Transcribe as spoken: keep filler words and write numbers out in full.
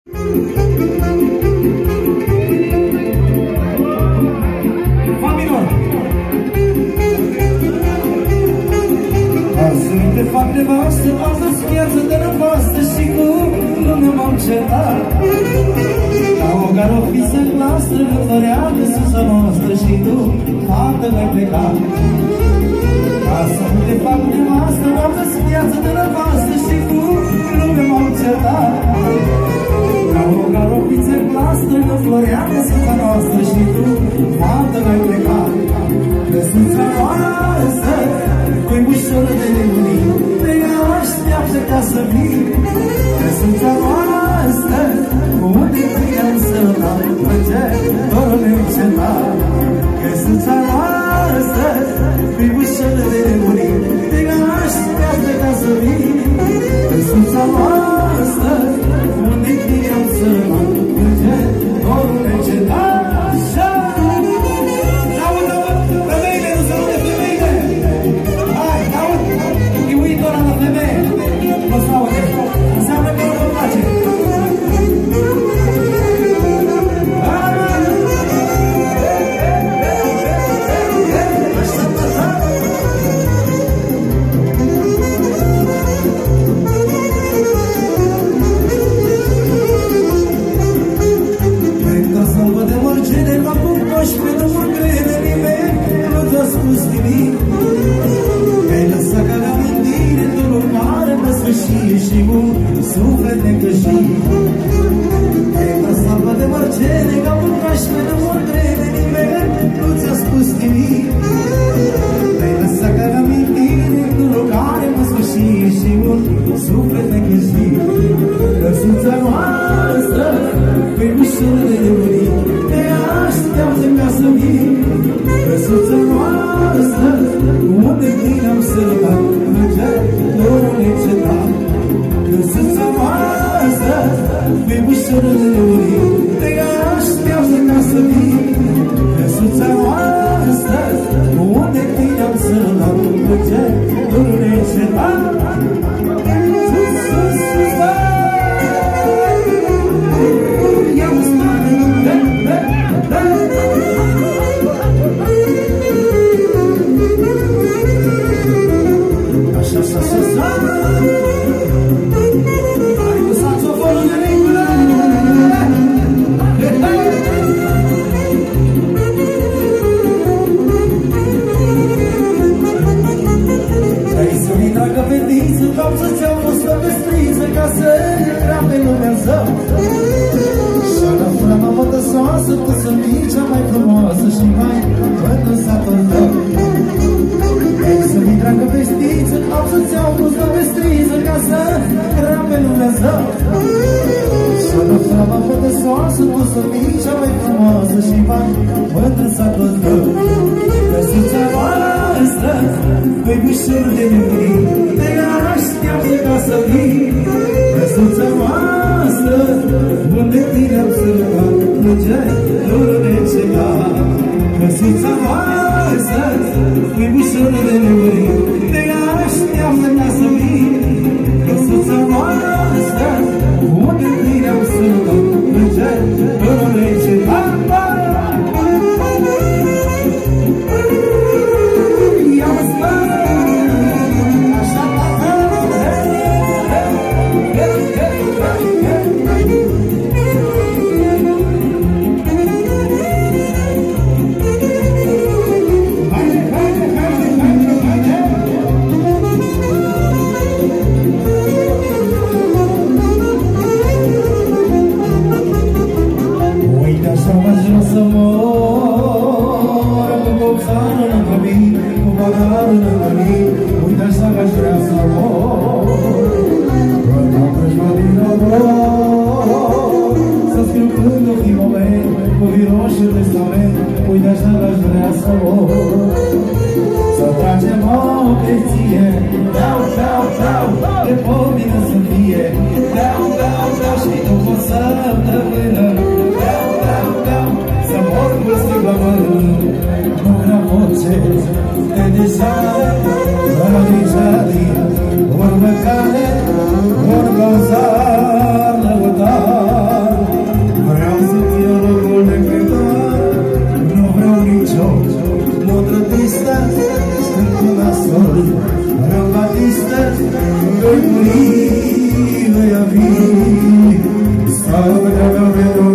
De fapt nevastă, am dus viață de nevastă și cu lumea m-am certat. Ca o garofiță clastră, vânăreată sus a noastră și tu, fată, mi-ai plecat. Ca să nu te fac nevastă, am dus viață de nevastă și cu lumea m-am certat. Ca o garofiță clastră, vânăreată sus a noastră și tu, fată, mi-ai plecat. Căsuța noastră, cu-i ușor de nebunii, te așteaptă ca să vii. Căsuța noastră, unde te-am sărat, plânge dorul neîncetat. Căsuța noastră, cu-i ușor de nebunii, te așteaptă ca să vii. Căsuța noastră, unde te-am sărat, plânge dorul neîncetat. Înseamnă că nu-mi place. Când o să-l văd de oricine, mă pun coși pe nu mă crede nimeni, nu ți-a spus nimic. Că-i lăsat ca la mândire, dorul mare pe sfârșit și un suflet necăjit. Că-i lăsat văd de oricine, ca un coși pe nu mă crede nimeni, nu ți-a spus nimic. Că-i lăsat ca la mândire, dorul mare pe sfârșit și un suflet necăjit. Căsuța noastră, pe ușor de nebunit, te așteaptă ca să vii. Căsuța noastră, unde tine-am sărutat, plânge dorul neîncetat. Căsuța noastră, pe ușor de nebunit, te așteaptă ca să vii. Căsuța noastră, unde tine-am sărutat, plânge dorul neîncetat. Sus, sus, sus, Așa, așa, așa, hai cu saxofonul de Nicule! Hai să mi tragă fetiță, vreau să-ți iau fostă vestriță, ca să era pe lumea zău. Și-a la frama mătăsoasă, tu să fii cea mai frumoasă și mai mătăsatul tău. Hai să-mi tragă vestiță, am să-ți iau fostă vestriță, ca să era pe lumea zău. Și-a la frama mătăsoasă, tu să fii cea mai frumoasă și mai mătăsatul tău. Căsuța noastră, cu-i ușor de nebunii, te așteaptă ca să vii. Căsuța noastră, unde tine-am sărutat, plânge dorul neîncetat. Căsuța noastră, cu-i ușor de nebunii, te așteaptă ca să vii. Căsuța noastră, unde tine-am sărutat, plânge dorul neîncetat. Vor gozar, lăutar Salve,